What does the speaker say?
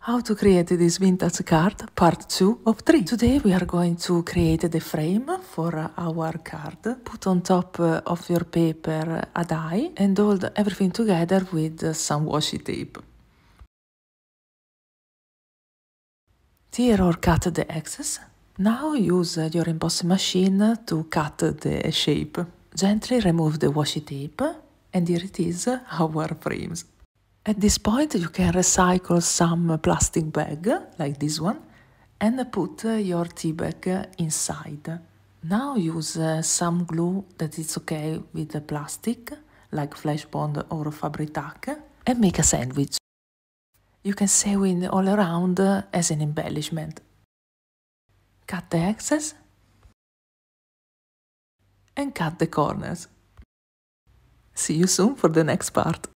How to create this vintage card, part 2 of 3. Today we are going to create the frame for our card. Put on top of your paper a die and hold everything together with some washi tape. Tear or cut the excess. Now use your embossing machine to cut the shape. Gently remove the washi tape and here it is, our frames. At this point you can recycle some plastic bag, like this one, and put your tea bag inside. Now use some glue that is okay with the plastic, like Flashbond or Fabri-Tac, and make a sandwich. You can sew it all around as an embellishment. Cut the excess and cut the corners. See you soon for the next part.